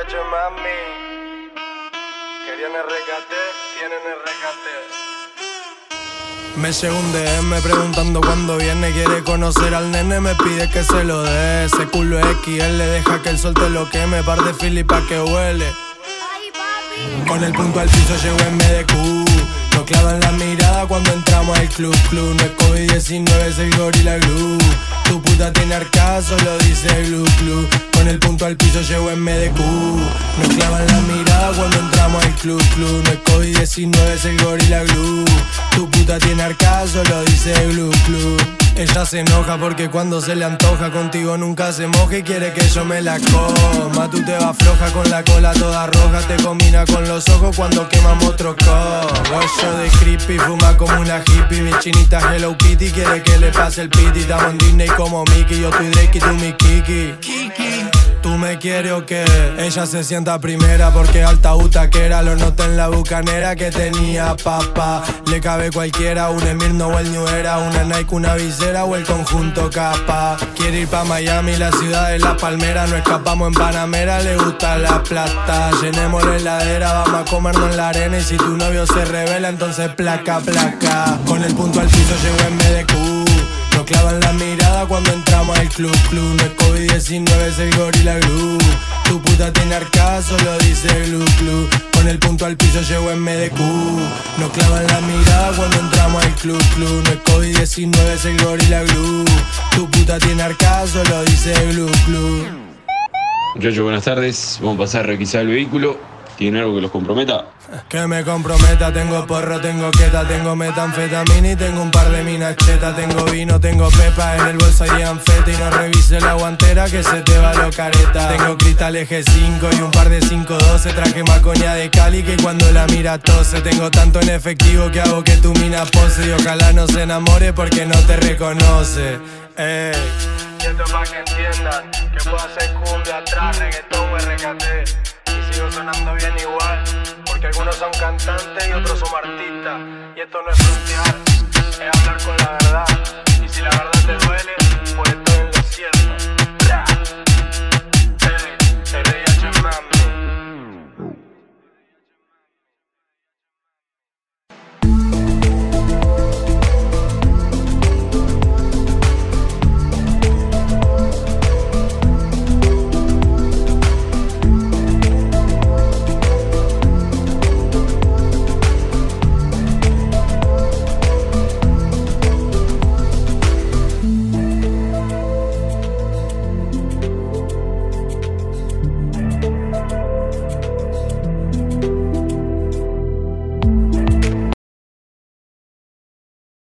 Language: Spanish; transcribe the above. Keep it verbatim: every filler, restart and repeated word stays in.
muchachos, mami. Querían el recate, tienen el recate. Me llegó un D M preguntando cuándo viene. Quiere conocer al nene, me pide que se lo dé. Ese culo X L, deja que el sol te lo queme. Par de fili pa' que huele. Con el punto al piso llego en M D Q. Nos clavan la mirada cuando entramos al club. Club no es COVID diecinueve, es el Gorilla Glue. Tu puta tiene arcada, solo dice Glu Glu. Con el punto al piso llego en M D Q. Nos clavan la mirada cuando entramos al club. Club no es COVID diecinueve, es el Gorilla Glue. Tu puta tiene arcada, solo dice Glu Glu. Ella se enoja porque cuando se le antoja contigo nunca se moja y quiere que yo me la coma. Tú te vas floja con la cola toda roja, te combina con los ojos cuando quemamos otro codo. Yo de creepy, fuma como una hippie. Mi chinita Hello Kitty quiere que le pase el piti. Estamos en Disney como Mickey, yo estoy Drake y tú mi Kiki. ¿Tú me quieres o qué? Ella se sienta primera porque alta butaquera. Lo noté en la bucanera que tenía papá. Le cabe cualquiera, un Emirno o el New Era, una Nike, una visera o el conjunto capa. Quiere ir pa' Miami, la ciudad de la palmera. No escapamos en Panamera, le gusta la plata. Llenemos la heladera, vamos a comernos en la arena. Y si tu novio se revela, entonces placa, placa. Con el punto al piso llego en M D Q. Nos clavan la mirada cuando entramos al club. Club no es COVID diecinueve, es el Gorilla Glue. Tu puta tiene arcada, solo dice Glu Glu. Con el punto al piso llego en M D Q. Nos clavan la mirada cuando entramos al club. Club no es COVID diecinueve, es el Gorilla Glue. Tu puta tiene arcada, solo dice Glu Glu. Muchachos, buenas tardes. Vamos a pasar a requisar el vehículo. ¿Tienen algo que los comprometa? Que me comprometa, tengo porro, tengo queta, tengo metanfetamina y tengo un par de minas chetas. Tengo vino, tengo pepa, en el bolso hay anfeta. Y no revise la guantera que se te va lo careta. Tengo cristales G cinco y un par de cinco doce. Traje más coña de Cali que cuando la mira tose. Tengo tanto en efectivo que hago que tu mina pose. Y ojalá no se enamore porque no te reconoce. Ey. Y esto pa' que entiendan que puedo hacer cumbia atrás, reggaetón o R K T. Y sigo sonando bien igual, porque algunos son cantantes y otros son artistas. Y esto no es frontear, es hablar con la verdad. Y si la verdad te duele,